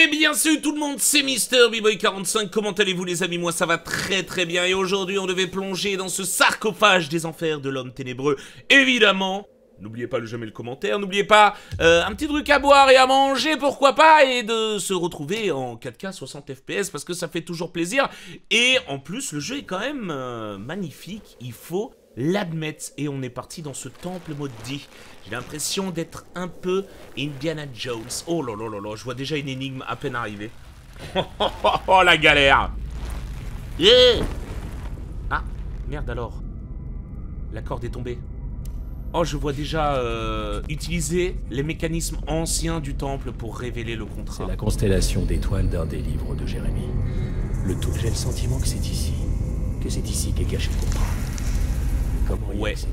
Eh bien salut tout le monde, c'est Mister B-Boy45, comment allez-vous les amis? Moi ça va très très bien et aujourd'hui on devait plonger dans ce sarcophage des enfers de l'homme ténébreux, évidemment. N'oubliez pas de jamais le commentaire, n'oubliez pas un petit truc à boire et à manger, pourquoi pas, et de se retrouver en 4K 60 FPS parce que ça fait toujours plaisir. Et en plus le jeu est quand même magnifique, il faut l'admettre. Et on est parti dans ce temple maudit. J'ai l'impression d'être un peu Indiana Jones. Oh là là là là, je vois déjà une énigme à peine arrivée. Oh la galère. Yeah. Ah, merde alors. La corde est tombée. Oh, je vois déjà utiliser les mécanismes anciens du temple pour révéler le contrat. C'est la constellation d'étoiles d'un des livres de Jérémie. Le tout, j'ai le sentiment que c'est ici. Que c'est ici qu'est caché le contrat. Comment y accéder?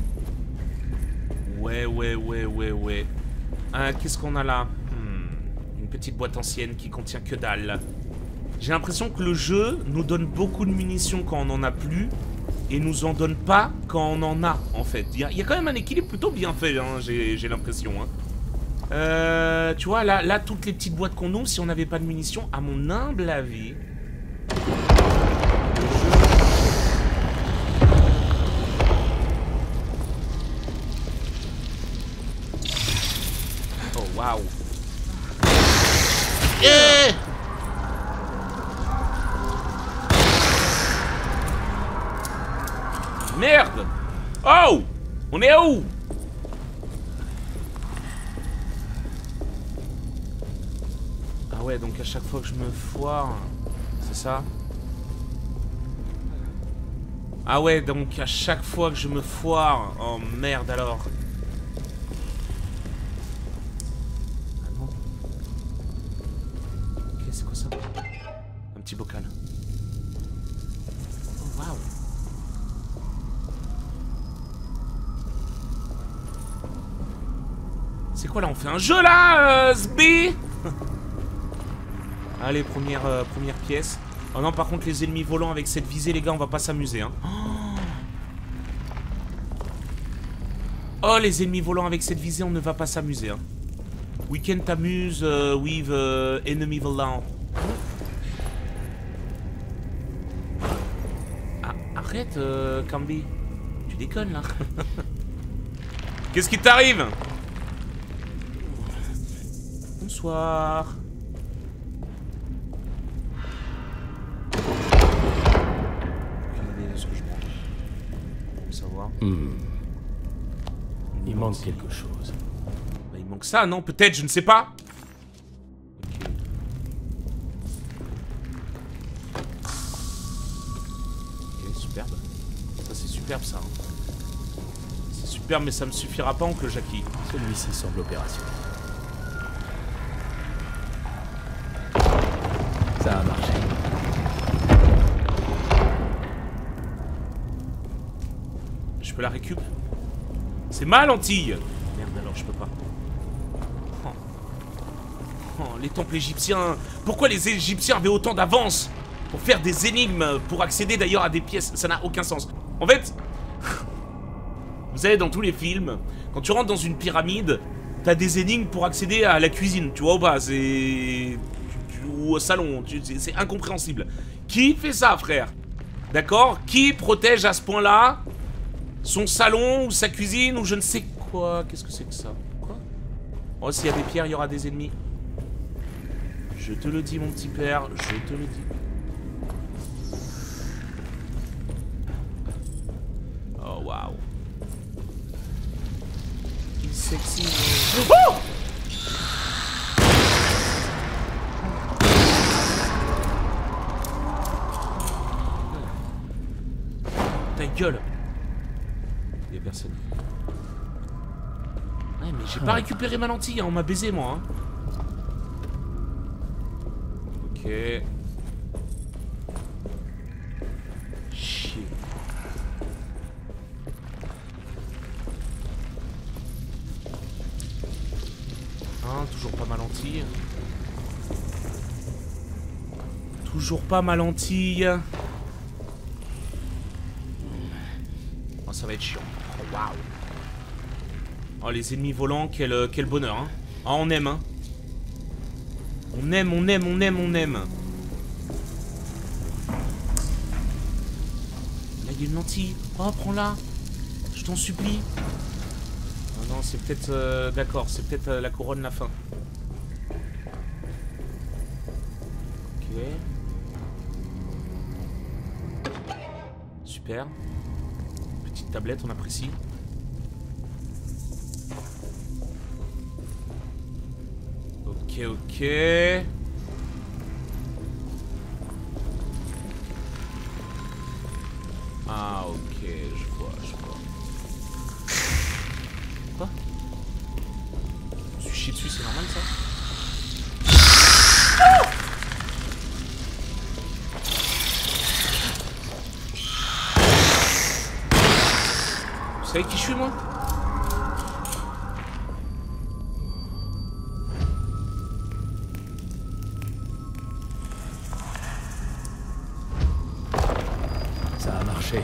Ouais. Qu'est-ce qu'on a là? Une petite boîte ancienne qui contient que dalle. J'ai l'impression que le jeu nous donne beaucoup de munitions quand on n'en a plus. Et nous en donne pas quand on en a, en fait. Il y a quand même un équilibre plutôt bien fait, hein, j'ai l'impression. Hein. Tu vois, là, toutes les petites boîtes qu'on ouvre, si on n'avait pas de munitions, à mon humble avis... Oh, waouh. Yeah. Merde! Oh! On est où? Ah ouais, donc à chaque fois que je me foire... C'est ça? Ah ouais, donc à chaque fois que je me foire... Oh merde alors. Ah non. Ok, c'est quoi ça? Un petit bocal. Oh waouh! C'est quoi là? On fait un jeu là, SB? Allez, première pièce. Oh non, par contre, les ennemis volants avec cette visée, les gars, on va pas s'amuser. Hein. Oh, les ennemis volants avec cette visée, on ne va pas s'amuser. Hein. We can't amuse with enemy volant. Ah, arrête, Cambi. Tu déconnes là. Qu'est-ce qui t'arrive? Bonsoir. Aucune idée de ce que je mange. Pour savoir. Il manque quelque chose. Bah, il manque ça, non? Peut-être, je ne sais pas. Ok, superbe. Ça, c'est superbe, ça. Hein. C'est superbe, mais ça me suffira pas, oncle Jackie. Celui-ci semble opérationnel. Ça a marché. Je peux la récup? C'est ma lentille! Merde, alors je peux pas. Oh, les temples égyptiens! Pourquoi les Égyptiens avaient autant d'avance pour faire des énigmes, pour accéder d'ailleurs à des pièces? Ça n'a aucun sens. En fait, vous savez, dans tous les films, quand tu rentres dans une pyramide, t'as des énigmes pour accéder à la cuisine, tu vois ou pas? C'est... ou au salon, c'est incompréhensible. Qui fait ça, frère? D'accord? Qui protège à ce point-là son salon ou sa cuisine ou je ne sais quoi? Qu'est-ce que c'est que ça? Quoi? Oh, s'il y a des pierres, il y aura des ennemis. Je te le dis, mon petit père, je te le dis. Oh, waouh. Il sexy. Oh! Ta gueule. Il y a personne. Ouais, mais j'ai pas récupéré ma lentille, hein. On m'a baisé, moi. Hein. Ok. Chier. Hein, toujours pas ma lentille. Toujours pas ma lentille. Oh, ça va être chiant. Oh, waouh. Oh, les ennemis volants, quel bonheur. Hein. Ah, on aime, hein. On aime, on aime, on aime, on aime. Là, il y a une lentille. Oh, prends-la. Je t'en supplie. Oh non, c'est peut-être... D'accord, c'est peut-être la couronne, la fin. Ok. Super. Petite tablette, on apprécie. Ok, ok. Ah, ok, je vois, je vois. Quoi? Je me suis chié dessus, c'est normal ça? Vous savez qui je suis, moi? Ça a marché.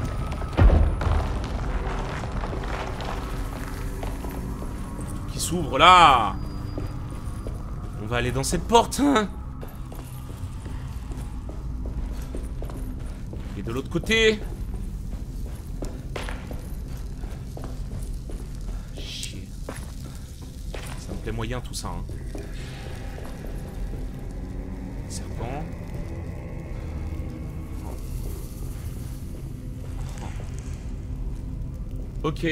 Qui s'ouvre là? On va aller dans cette porte, hein? Et de l'autre côté? Chier. Ça me plaît moyen tout ça, hein. Serpent. Ok.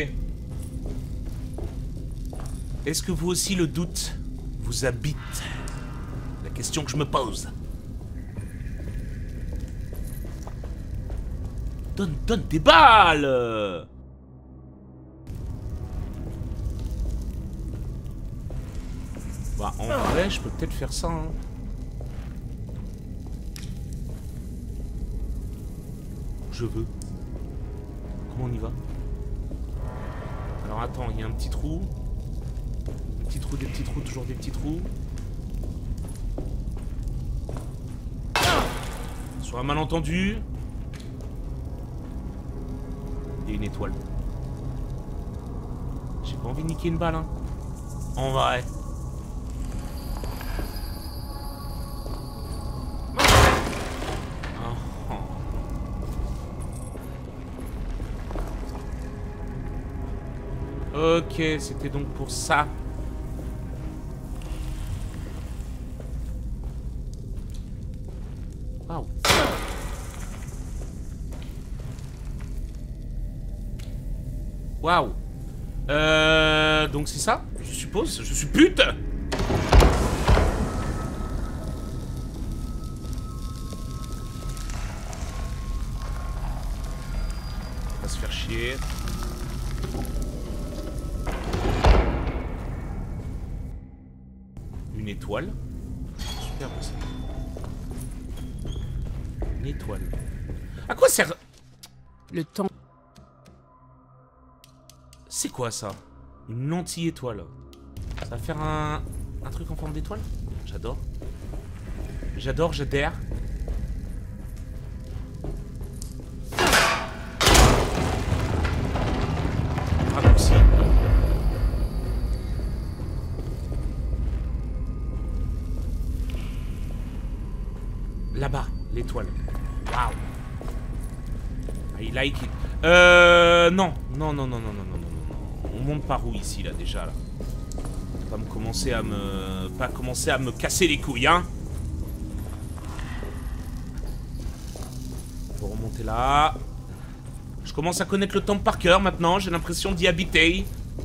Est-ce que vous aussi le doute vous habite? La question que je me pose. Donne des balles! Bah en vrai je peux peut-être faire ça, hein. Je veux. Comment on y va? Alors attends, il y a un petit trou. Des petits trous, des petits trous, toujours des petits trous. Sur un malentendu. Il y a une étoile. J'ai pas envie de niquer une balle, hein. En vrai. Ok, c'était donc pour ça. Waouh. Waouh. Donc c'est ça, je suppose. Je suis pute. On va se faire chier. Une étoile. Super beau ça. Une étoile. À quoi sert... Le temps. C'est quoi ça? Une lentille étoile. Ça va faire un truc en forme d'étoile? J'adore. J'adore, j'adhère. Raccourci. Là-bas, l'étoile. Waouh. I like it. Non. Non, non, non, non, non, non, non, non. On monte par où ici, là, déjà, là? Pas me commencer à me... Pas commencer à me casser les couilles, hein. Faut remonter là. Je commence à connaître le temple par cœur, maintenant. J'ai l'impression d'y habiter.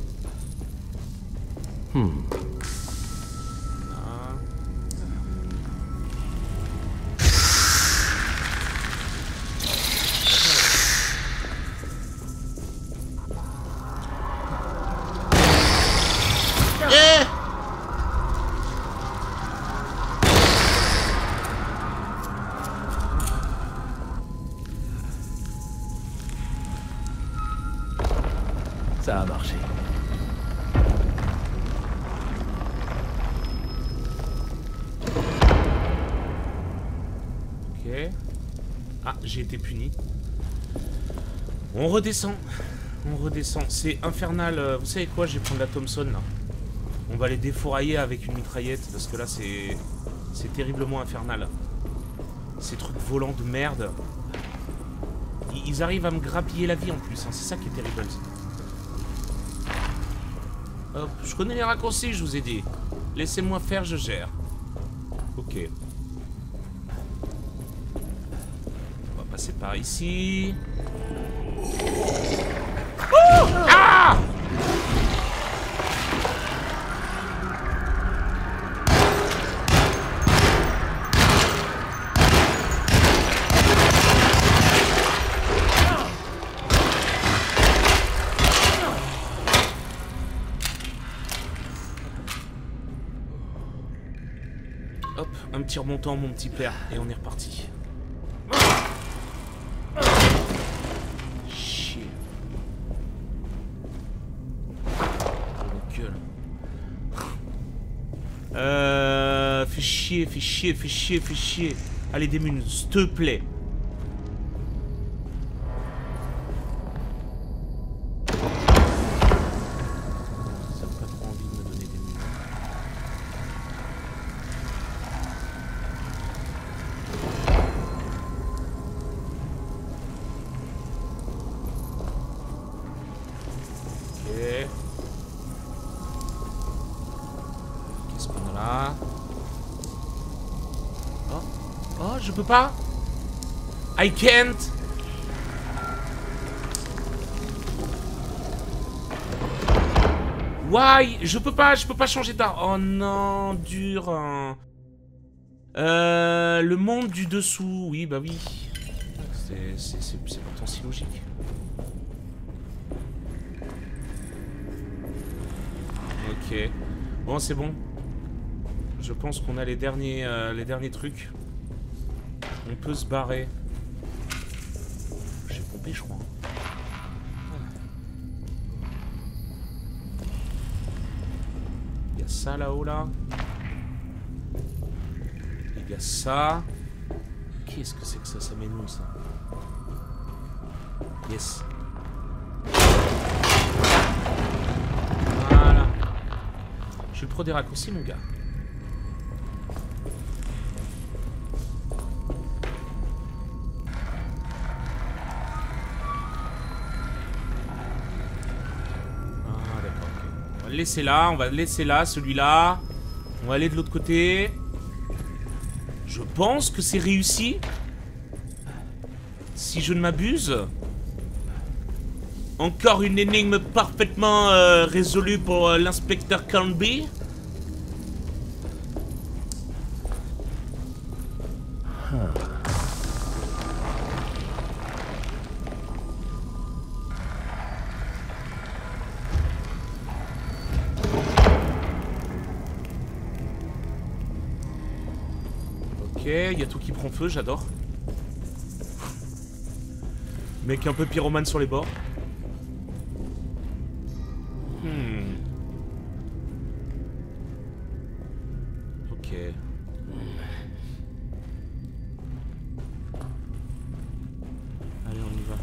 Ça a marché. Ok. Ah, j'ai été puni. On redescend. On redescend. C'est infernal. Vous savez quoi? Je vais prendre la Thompson, là. On va les défourailler avec une mitraillette parce que là c'est terriblement infernal. Ces trucs volants de merde. Ils arrivent à me grappiller la vie en plus, hein. C'est ça qui est terrible. Hop, je connais les raccourcis, je vous ai dit. Laissez-moi faire, je gère. Ok. On va passer par ici. Oh ah! Hop, un petit remontant, mon petit père, et on est reparti. Chier. Fais chier, fais chier, fais chier, fais chier. Allez, Démune, s'il te plaît. Ça n'a pas trop envie de me donner des mines. Ok. Qu'est-ce qu'on a là? Oh, oh, je peux pas. I can't. Why? Je peux pas changer d'arme. Oh non, dur. Hein. Le monde du dessous, oui, bah oui. C'est pourtant si logique. Ok. Bon, c'est bon. Je pense qu'on a les derniers trucs. On peut se barrer. J'ai pompé, je crois. Il y a ça là-haut, là. Il y a ça. Qu'est-ce que c'est que ça? Ça m'énonce, ça. Yes. Voilà. Je suis le pro des raccourcis, mon gars. On va le laisser là, celui-là. On va aller de l'autre côté. Je pense que c'est réussi. Si je ne m'abuse. Encore une énigme parfaitement résolue pour l'inspecteur Canby. Ok, il y a tout qui prend feu, j'adore. Mec un peu pyromane sur les bords. Ok. Allez, on y va.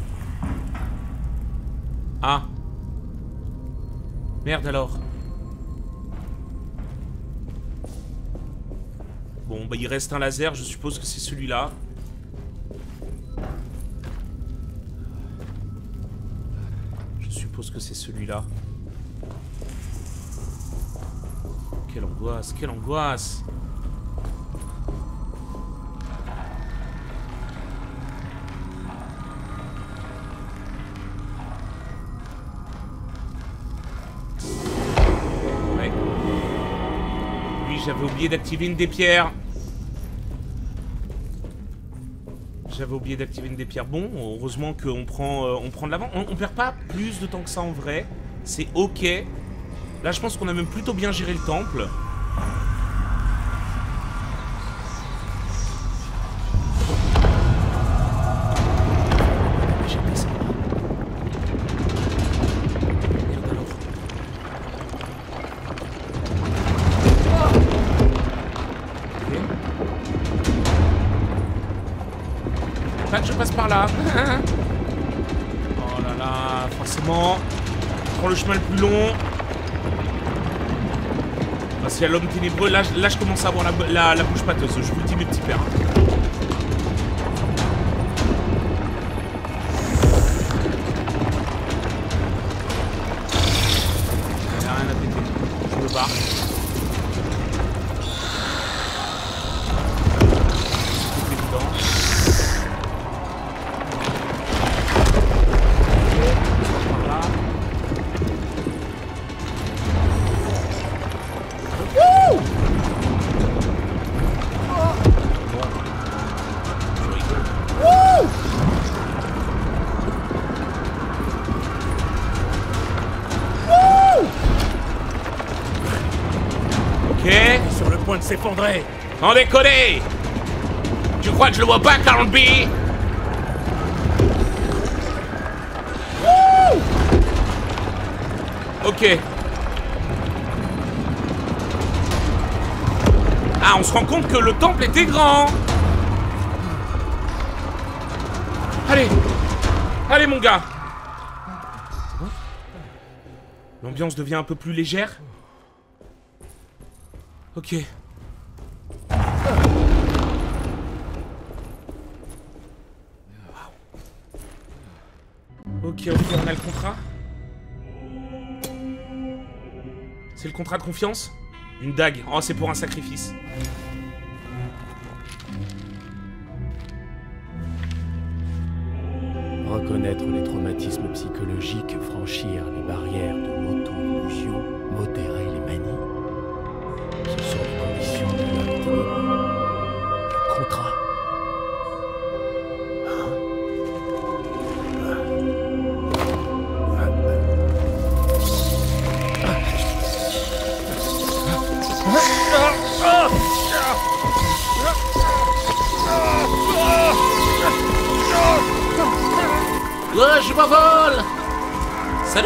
Ah. Merde alors. Bon, bah il reste un laser, je suppose que c'est celui-là. Je suppose que c'est celui-là. Quelle angoisse, quelle angoisse! Ouais. Oui, j'avais oublié d'activer une des pierres. J'avais oublié d'activer une des pierres. Bon, heureusement qu'on prend de l'avant. On perd pas plus de temps que ça en vrai. C'est ok. Là, je pense qu'on a même plutôt bien géré le temple. Pas que je passe par là. Oh là là, forcément. On prend le chemin le plus long. Parce qu'il y a l'homme ténébreux, là je commence à avoir la bouche pâteuse, je vous le dis mes petits pères. Il n'y a rien à péter, je me barre. C'est évident. Voilà. Ok. Sur le point de s'effondrer. Sans déconner. Tu crois que je le vois pas, Carl B? Ok. Ah, on se rend compte que le temple était grand. Allez. Allez, mon gars. L'ambiance devient un peu plus légère. Ok. Ok, on a le contrat. C'est le contrat de confiance? Une dague. Oh, c'est pour un sacrifice. Reconnaître les traumatismes psychologiques, franchir les barrières de l'auto-illusion, modérer les manies. Ce sont les conditions de l'homme ténébreux. Le contrat. Ouais, je m'envole. Salut.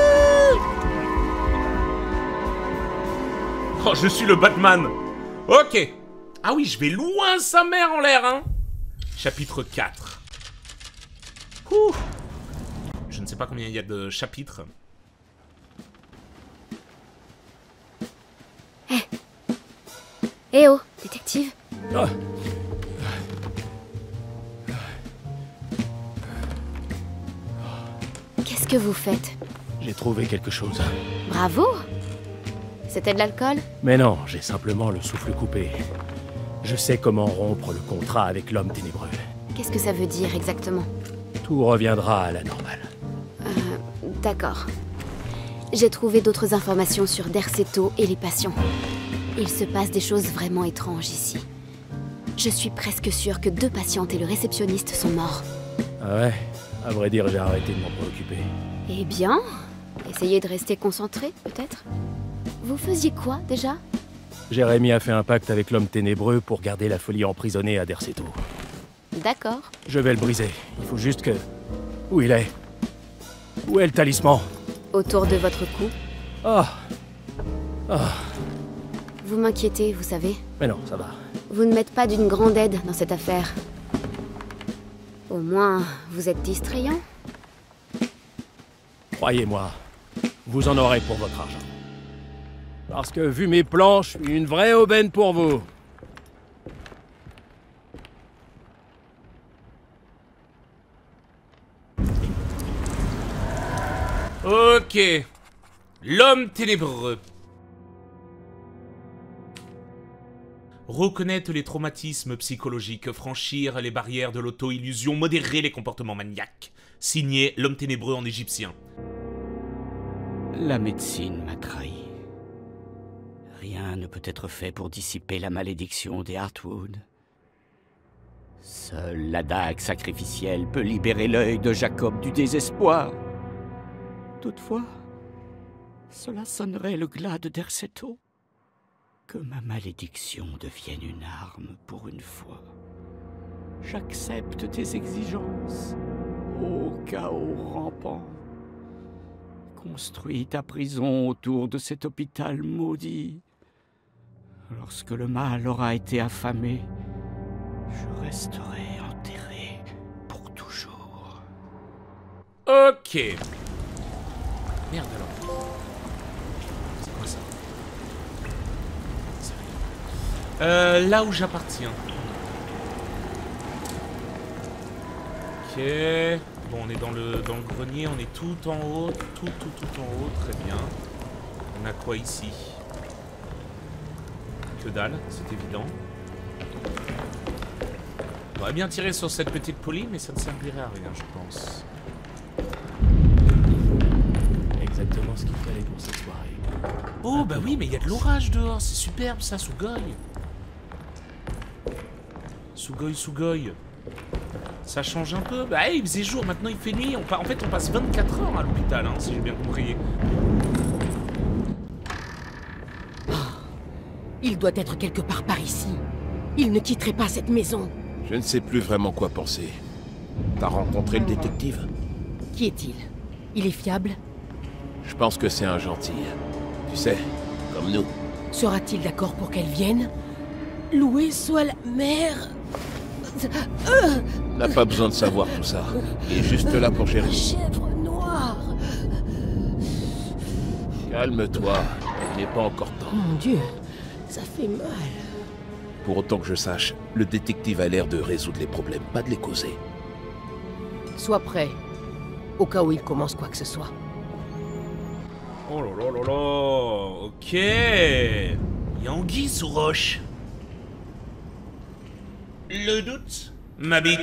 Oh, je suis le Batman. Ok. Ah oui, je vais loin sa mère en l'air, hein. Chapitre 4. Ouh. Je ne sais pas combien il y a de chapitres. Eh oh, détective. Ah. Qu'est-ce que vous faites? J'ai trouvé quelque chose. Bravo. C'était de l'alcool? Mais non, j'ai simplement le souffle coupé. Je sais comment rompre le contrat avec l'homme ténébreux. Qu'est-ce que ça veut dire exactement? Tout reviendra à la normale. D'accord. J'ai trouvé d'autres informations sur Derceto et les patients. Il se passe des choses vraiment étranges ici. Je suis presque sûre que 2 patientes et le réceptionniste sont morts. Ah ouais? À vrai dire, j'ai arrêté de m'en préoccuper. Eh bien, essayez de rester concentré, peut-être? Vous faisiez quoi, déjà? Jérémy a fait un pacte avec l'homme ténébreux pour garder la folie emprisonnée à Derceto. D'accord. Je vais le briser. Il faut juste que... Où il est? Où est le talisman? Autour de votre cou. Ah. Ah. Vous m'inquiétez, vous savez. Mais non, ça va. Vous ne m'êtes pas d'une grande aide dans cette affaire. Au moins, vous êtes distrayant. Croyez-moi, vous en aurez pour votre argent. Parce que, vu mes plans, je suis une vraie aubaine pour vous. Ok. L'homme ténébreux. Reconnaître les traumatismes psychologiques, franchir les barrières de l'auto-illusion, modérer les comportements maniaques. Signé l'homme ténébreux en égyptien. La médecine m'a trahi. Rien ne peut être fait pour dissiper la malédiction des Heartwood. Seule la dague sacrificielle peut libérer l'œil de Jacob du désespoir. Toutefois, cela sonnerait le glas de Derceto. Que ma malédiction devienne une arme pour une fois. J'accepte tes exigences, ô chaos rampant. Construis ta prison autour de cet hôpital maudit. Lorsque le mal aura été affamé, je resterai enterré pour toujours. Ok. Merde alors. C'est quoi ça? Là où j'appartiens. Ok. Bon, on est dans le grenier, on est tout en haut, tout en haut, très bien. On a quoi ici? Que dalle, c'est évident. On aurait bien tiré sur cette petite Polly, mais ça ne servirait à rien, je pense. Exactement ce qu'il fallait pour cette soirée. Oh, bah oui, mais il y a de l'orage dehors, c'est superbe ça, Sugoi. Sugoi. Ça change un peu. Bah, il faisait jour, maintenant il fait nuit. En fait, on passe 24 heures à l'hôpital, hein, si j'ai bien compris. Il doit être quelque part par ici. Il ne quitterait pas cette maison. Je ne sais plus vraiment quoi penser. T'as rencontré le détective? Qui est-il? Il est fiable? Je pense que c'est un gentil. Tu sais, comme nous. Sera-t-il d'accord pour qu'elle vienne? Loué soit la mère... N'a pas besoin de savoir tout ça. Il est juste là pour gérer. Chèvre noire. Calme-toi, il n'est pas encore temps. Mon Dieu, ça fait mal. Pour autant que je sache, le détective a l'air de résoudre les problèmes, pas de les causer. Sois prêt, au cas où il commence quoi que ce soit. Oh là là là là. Ok. Il y a anguille sous roche. Le doute m'habite.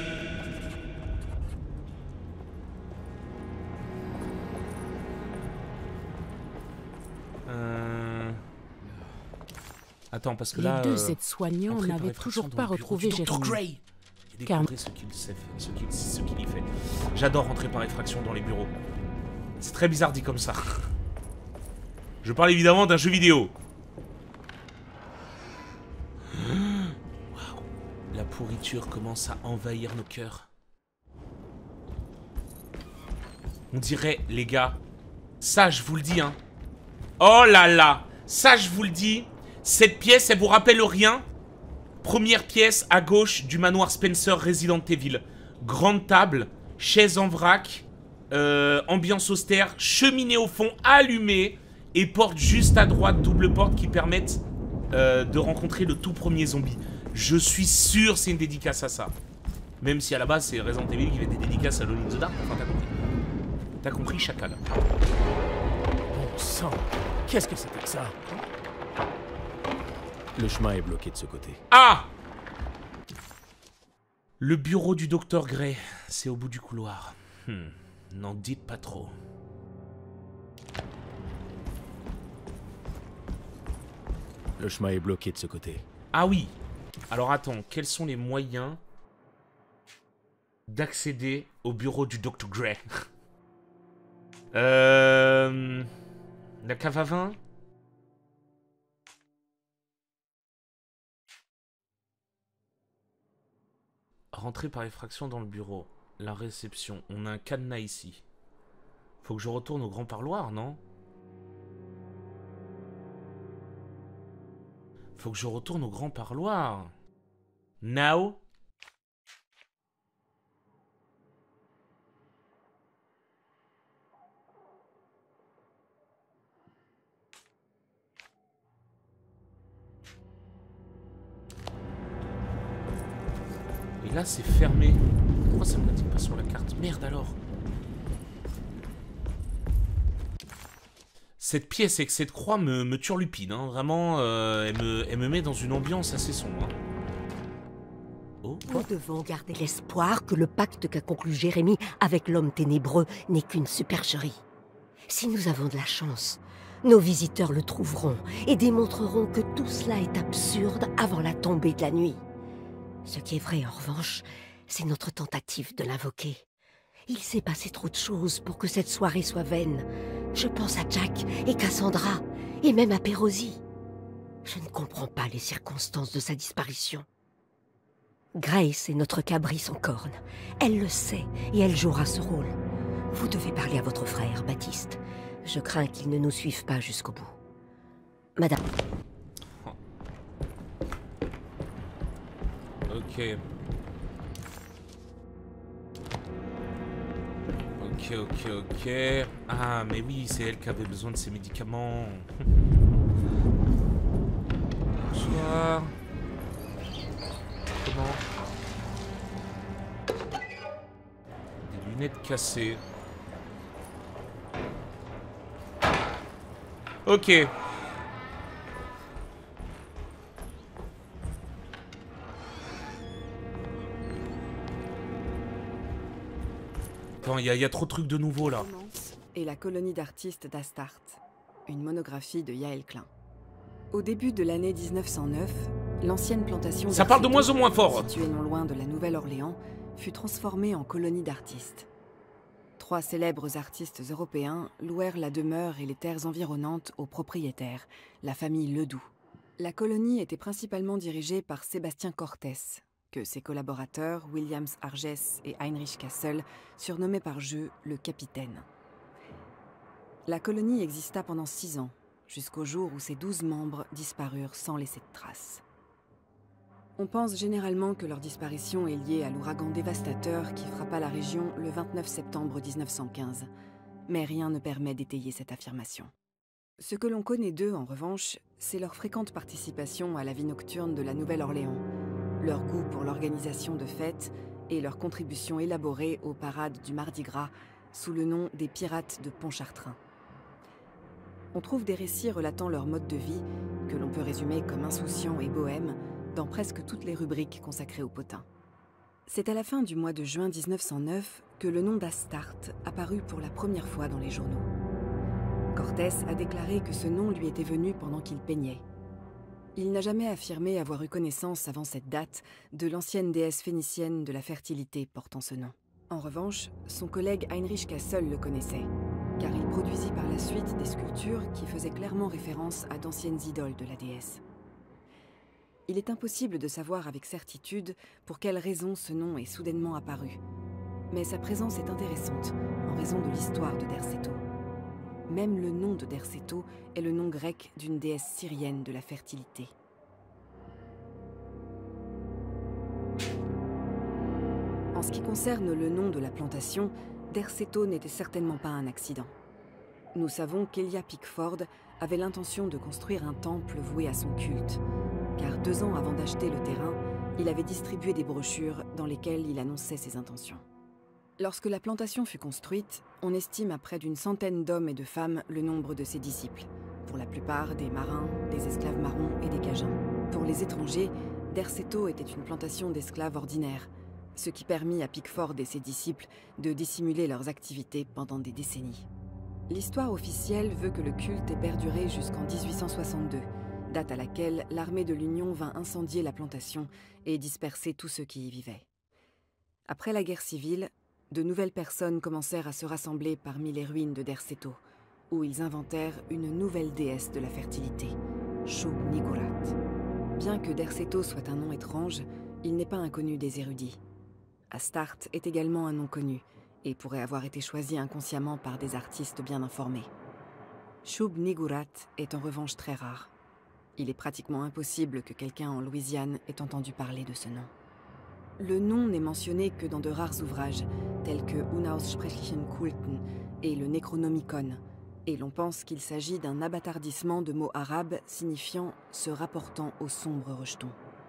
Attends, parce que là... Les deux aides-soignants n'avaient toujours pas retrouvé Jérémy. Gray. Et découvrir ce qu'il y fait. J'adore rentrer par effraction dans les bureaux. C'est très bizarre dit comme ça. Je parle évidemment d'un jeu vidéo. Waouh. La pourriture commence à envahir nos cœurs. On dirait, les gars, ça je vous le dis, hein. Oh là là, ça je vous le dis. Cette pièce, elle vous rappelle rien? Première pièce à gauche du manoir Spencer Resident Evil. Grande table, chaise en vrac, ambiance austère, cheminée au fond allumée et porte juste à droite, double porte qui permettent de rencontrer le tout premier zombie. Je suis sûr c'est une dédicace à ça. Même si à la base c'est Resident Evil qui fait des dédicaces à Alone in the Dark. Enfin t'as compris. T'as compris, chacal. Bon sang, qu'est-ce que c'était que ça? Le chemin est bloqué de ce côté. Ah! Le bureau du docteur Gray, c'est au bout du couloir. N'en dites pas trop. Le chemin est bloqué de ce côté. Ah oui. Alors attends, quels sont les moyens d'accéder au bureau du Dr. Gray? La cave à vin? Rentrer par effraction dans le bureau. La réception. On a un cadenas ici. Faut que je retourne au grand parloir, non? Faut que je retourne au grand parloir. Now? Et là, c'est fermé. Pourquoi ça me l'indique pas sur la carte? Merde alors. Cette pièce avec cette croix me turlupine, hein. Vraiment, elle me met dans une ambiance assez sombre. Hein. Oh. Nous devons garder l'espoir que le pacte qu'a conclu Jérémy avec l'homme ténébreux n'est qu'une supercherie. Si nous avons de la chance, nos visiteurs le trouveront et démontreront que tout cela est absurde avant la tombée de la nuit. Ce qui est vrai, en revanche, c'est notre tentative de l'invoquer. Il s'est passé trop de choses pour que cette soirée soit vaine. Je pense à Jack et Cassandra, et même à Pérosie. Je ne comprends pas les circonstances de sa disparition. Grace est notre cabri sans corne. Elle le sait, et elle jouera ce rôle. Vous devez parler à votre frère, Baptiste. Je crains qu'il ne nous suive pas jusqu'au bout. Madame... Ok. Ok. Ah, mais oui, c'est elle qui avait besoin de ces médicaments. Bonsoir. Comment? Des lunettes cassées. Ok. Attends, il y a trop de trucs de nouveau là. Et la colonie d'artistes d'Astarte, une monographie de Yael Klein. Au début de l'année 1909, l'ancienne plantation Ça parle de moins en moins fort. située non loin de la Nouvelle-Orléans, fut transformée en colonie d'artistes. 3 célèbres artistes européens louèrent la demeure et les terres environnantes aux propriétaires, la famille Ledoux. La colonie était principalement dirigée par Sébastien Cortés, que ses collaborateurs, Williams Argès et Heinrich Kassel, surnommaient par jeu le Capitaine. La colonie exista pendant 6 ans, jusqu'au jour où ses 12 membres disparurent sans laisser de traces. On pense généralement que leur disparition est liée à l'ouragan dévastateur qui frappa la région le 29 septembre 1915, mais rien ne permet d'étayer cette affirmation. Ce que l'on connaît d'eux, en revanche, c'est leur fréquente participation à la vie nocturne de la Nouvelle-Orléans, leur goût pour l'organisation de fêtes et leur contribution élaborée aux parades du Mardi Gras sous le nom des Pirates de Pontchartrain. On trouve des récits relatant leur mode de vie, que l'on peut résumer comme insouciant et bohème, dans presque toutes les rubriques consacrées au potin. C'est à la fin du mois de juin 1909 que le nom d'Astarte apparut pour la première fois dans les journaux. Cortés a déclaré que ce nom lui était venu pendant qu'il peignait. Il n'a jamais affirmé avoir eu connaissance avant cette date de l'ancienne déesse phénicienne de la fertilité portant ce nom. En revanche, son collègue Heinrich Kassel le connaissait, car il produisit par la suite des sculptures qui faisaient clairement référence à d'anciennes idoles de la déesse. Il est impossible de savoir avec certitude pour quelle raison ce nom est soudainement apparu, mais sa présence est intéressante en raison de l'histoire de Derceto. Même le nom de Derceto est le nom grec d'une déesse syrienne de la fertilité. En ce qui concerne le nom de la plantation, Derceto n'était certainement pas un accident. Nous savons qu'Elia Pickford avait l'intention de construire un temple voué à son culte, car 2 ans avant d'acheter le terrain, il avait distribué des brochures dans lesquelles il annonçait ses intentions. Lorsque la plantation fut construite, on estime à près d'une centaine d'hommes et de femmes le nombre de ses disciples, pour la plupart des marins, des esclaves marrons et des cajuns. Pour les étrangers, Derceto était une plantation d'esclaves ordinaires, ce qui permit à Pickford et ses disciples de dissimuler leurs activités pendant des décennies. L'histoire officielle veut que le culte ait perduré jusqu'en 1862, date à laquelle l'armée de l'Union vint incendier la plantation et disperser tous ceux qui y vivaient. Après la guerre civile, de nouvelles personnes commencèrent à se rassembler parmi les ruines de Derceto, où ils inventèrent une nouvelle déesse de la fertilité, Shub-Niggurath. Bien que Derceto soit un nom étrange, il n'est pas inconnu des érudits. Astarte est également un nom connu, et pourrait avoir été choisi inconsciemment par des artistes bien informés. Shub-Niggurath est en revanche très rare. Il est pratiquement impossible que quelqu'un en Louisiane ait entendu parler de ce nom. Le nom n'est mentionné que dans de rares ouvrages, tels que Unaussprechlichen Kulten et le Necronomicon, et l'on pense qu'il s'agit d'un abattardissement de mots arabes signifiant « se rapportant au sombre rejeton ».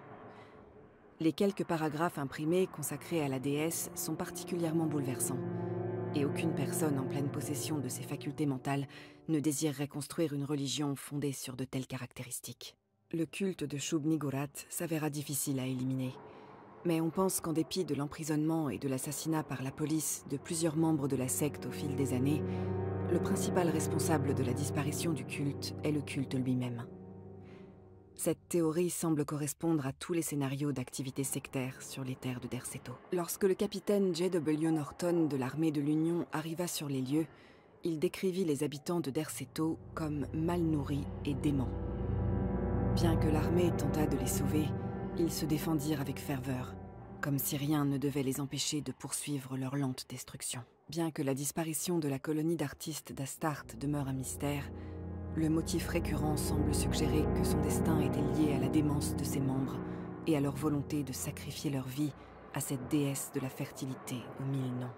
Les quelques paragraphes imprimés consacrés à la déesse sont particulièrement bouleversants, et aucune personne en pleine possession de ses facultés mentales ne désirerait construire une religion fondée sur de telles caractéristiques. Le culte de Shub-Niggurath s'avéra difficile à éliminer, mais on pense qu'en dépit de l'emprisonnement et de l'assassinat par la police de plusieurs membres de la secte au fil des années, le principal responsable de la disparition du culte est le culte lui-même. Cette théorie semble correspondre à tous les scénarios d'activité sectaire sur les terres de Derceto. Lorsque le capitaine J.W. Norton de l'armée de l'Union arriva sur les lieux, il décrivit les habitants de Derceto comme mal nourris et déments. Bien que l'armée tentât de les sauver, ils se défendirent avec ferveur, comme si rien ne devait les empêcher de poursuivre leur lente destruction. Bien que la disparition de la colonie d'artistes d'Astarte demeure un mystère, le motif récurrent semble suggérer que son destin était lié à la démence de ses membres et à leur volonté de sacrifier leur vie à cette déesse de la fertilité aux 1000 noms.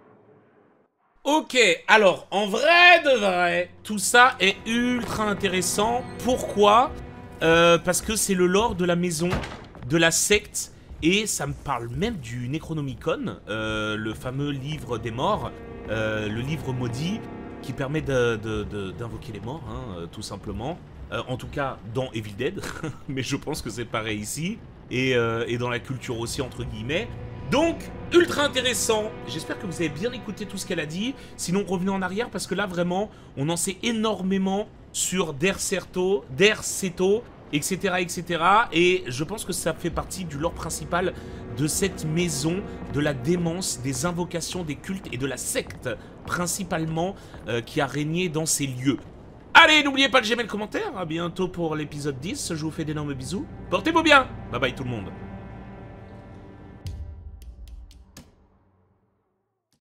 Ok, alors, en vrai de vrai, tout ça est ultra intéressant. Pourquoi ? parce que c'est le lore de la maison, de la secte, et ça me parle même du Necronomicon, le fameux livre des morts, le livre maudit, qui permet d'invoquer les morts, hein, tout simplement. En tout cas, dans Evil Dead, mais je pense que c'est pareil ici, et dans la culture aussi, entre guillemets. Donc, ultra intéressant. J'espère que vous avez bien écouté tout ce qu'elle a dit. Sinon, revenez en arrière, parce que là, vraiment, on en sait énormément sur Derceto, etc., etc. Et je pense que ça fait partie du lore principal de cette maison, de la démence, des invocations, des cultes et de la secte, principalement, qui a régné dans ces lieux. Allez, n'oubliez pas de j'aimer le commentaire. À bientôt pour l'épisode 10. Je vous fais d'énormes bisous. Portez-vous bien. Bye bye tout le monde.